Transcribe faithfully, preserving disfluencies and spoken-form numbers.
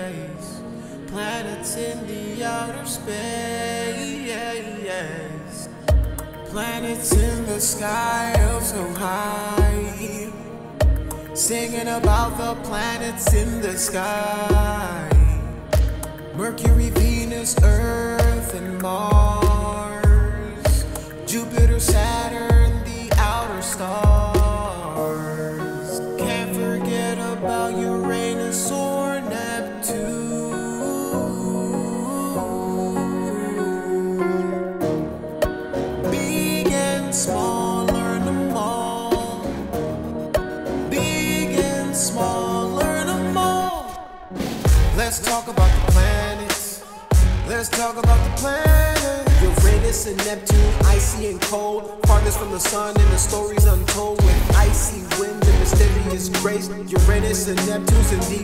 planets in the outer space, planets in the sky up so high, singing about the planets in the sky. Mercury, Venus, Earth, and Mars, Jupiter, Saturn, the outer stars. Can't forget about Uranus or Neptune. Big and small, learn them all. Big and small, learn them all. Let's talk about the planets. Let's talk about the planets. Uranus and Neptune, icy and cold, farthest from the sun and the stories untold. With icy winds and mysterious grace, Uranus and Neptune's in deep